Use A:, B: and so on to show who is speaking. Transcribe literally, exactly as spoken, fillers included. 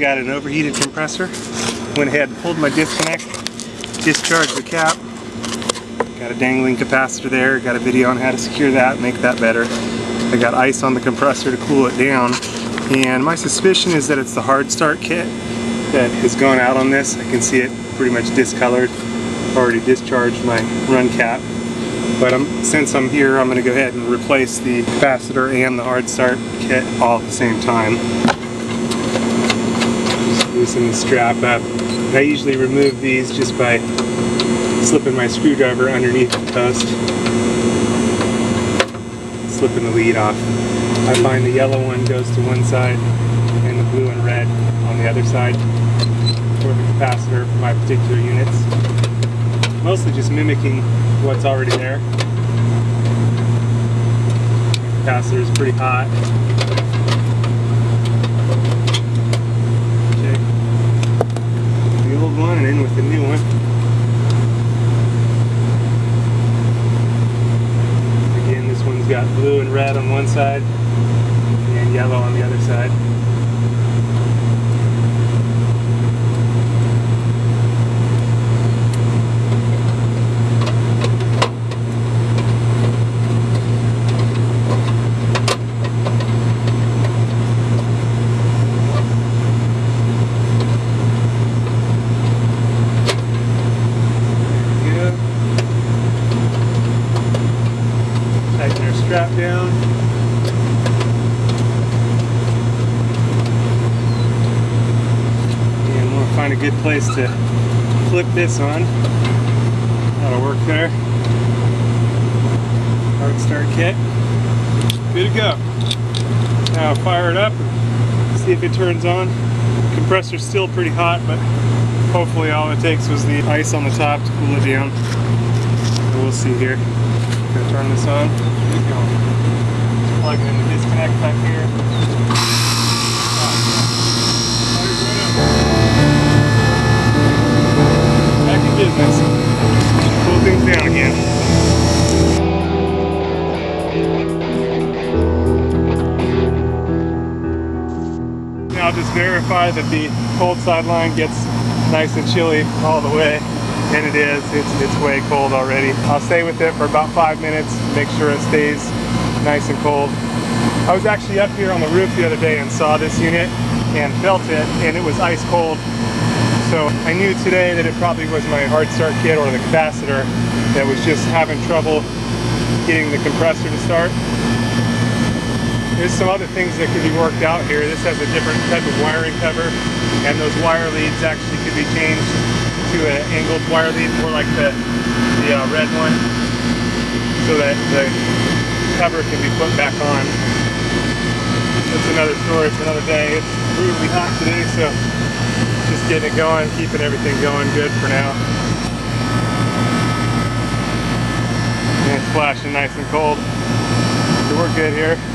A: got an overheated compressor. Went ahead and pulled my disconnect, discharged the cap. Got a dangling capacitor there. Got a video on how to secure that, make that better. I got ice on the compressor to cool it down. And my suspicion is that it's the hard start kit that has gone out on this. I can see it pretty much discolored. Already discharged my run cap. But I'm, since I'm here, I'm going to go ahead and replace the capacitor and the hard start kit all at the same time. Just loosen the strap up. I usually remove these just by slipping my screwdriver underneath the post, slipping the lead off. I find the yellow one goes to one side and the blue and red on the other side for the capacitor for my particular units. Mostly just mimicking what's already there. The capacitor is pretty hot. Check the old one and in with the new one. Again, this one's got blue and red on one side and yellow on the other side. Tighten our strap down. And we'll find a good place to flip this on. That'll work there. Hard start kit. Good to go. Now fire it up and see if it turns on. The compressor's still pretty hot, but hopefully all it takes was the ice on the top to cool it down. So we'll see here. Gonna turn this on. Keep going. Just plug it in the disconnect back here. Back in business. Cool things down again. Now just verify that the cold side line gets nice and chilly all the way. And it is, it's, it's way cold already. I'll stay with it for about five minutes, make sure it stays nice and cold. I was actually up here on the roof the other day and saw this unit and felt it, and it was ice cold. So I knew today that it probably was my hard start kit or the capacitor that was just having trouble getting the compressor to start. There's some other things that could be worked out here. This has a different type of wiring cover, and those wire leads actually could be changed to an angled wire lead, more like the, the uh, red one, so that the cover can be put back on. That's another story for another day. It's brutally hot today, so just getting it going, keeping everything going good for now. And it's flashing nice and cold, so we're good here.